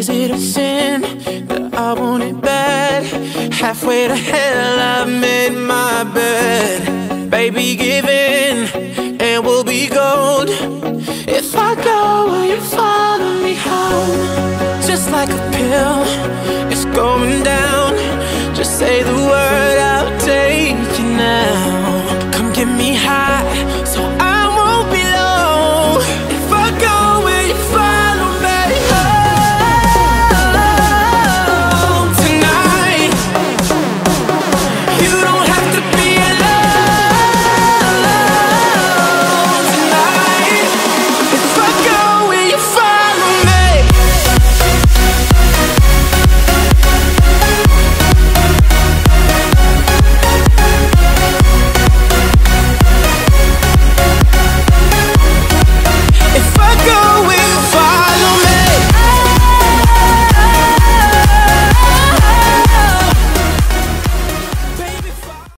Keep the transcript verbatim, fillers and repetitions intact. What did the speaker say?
Is it a sin that I want it bad? Halfway to hell I've made my bed. Baby, give in and we'll be gold. If I go, will you follow?